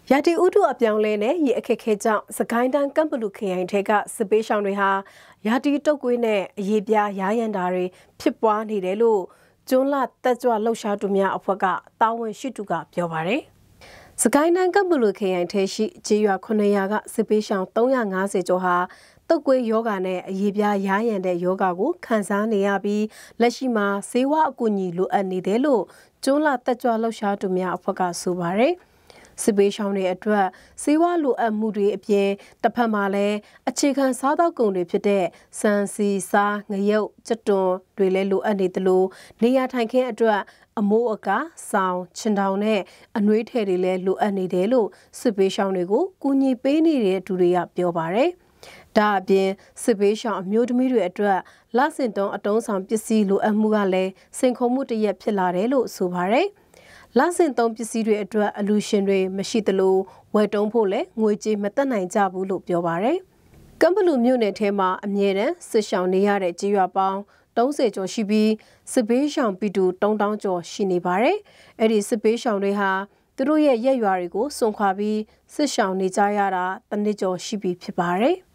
ရာတီဥတုအပြောင်းလဲနဲ့ရေအခက်ခဲကြောင့်စကိုင်းတိုင်းကမ်ဘလူခရိုင်ထဲကစစ်ပေးရှောင်တွေဟာရာတီတုတ်ကွေးနဲ့အရေးပြားရာရန်တာတွေဖြစ်ပွားနေတယ်လို့ကျွန်းလတက်ကြွလှုပ်ရှားသူများအဖွဲ့ကတာဝန်ရှိသူကပြောပါတယ်။စကိုင်းတိုင်းကမ်ဘလူခရိုင်ထဲရှိကျေးရွာ900ကစစ်ပေးရှောင်350ကျော်ဟာတုတ်ကွေးယောဂါနဲ့အရေးပြားရာရန်တဲ့ယောဂါကိုခံစားနေရပြီးလက်ရှိမှာဆေးဝါးအကူအညီလိုအပ်နေတယ်လို့ကျွန်းလတက်ကြွလှုပ်ရှားသူများအဖွဲ့ကဆိုပါတယ်။စစ်ပေးရှောင်တွေအတွက်စေဝါလိုအပ်မှုတွေအပြင်တစ်ဖက်မှာလည်းအခြေခံစားသောက်ကုန်တွေဖြစ်တဲ့စံစီစားငရုတ်ကြက်တွန်တွေလည်းလိုအပ်နေသလိုနေရာထိုင်ခင်းအတွက်အမိုးအကာဆောင်ချင်တောင်နဲ့အနှွေးထည်တွေလည်းလိုအပ်နေတယ်လို့စစ်ပေးရှောင်တွေကိုကူညီပေးနေတဲ့သူတွေကပြောပါတယ်။ဒါအပြင်စစ်ပေးရှောင်အမျိုးသမီးတွေအတွက်လဆင်တုံးအတုံးဆောင်ပစ္စည်းလိုအပ်မှုကလည်းစိန်ခေါ်မှုတစ်ရက်ဖြစ်လာတယ်လို့ဆိုပါတယ်။လဆင်သုံးပစ္စည်းတွေအတွက်အလူရှင်တွေမရှိသလိုဝယ်တုံးဖို့လည်းငွေကြေးမတက်နိုင်ကြဘူးလို့ပြောပါရယ်။ကမ်ဘလူမြို့နယ်ထဲမှာအမြဲတမ်းစစ်ရှောင်နေရတဲ့ကြေးရွာပေါင်း30ကျော်ရှိပြီးစစ်ပေးရှောင်ပြည်သူ3000ကျော်ရှိနေပါတယ်။အဲ့ဒီစစ်ပေးရှောင်တွေဟာသူတို့ရဲ့ရက်ရွာတွေကိုစွန့်ခွာပြီးစစ်ရှောင်နေကြရတာတစ်နှစ်ကျော်ရှိပြီဖြစ်ပါတယ်။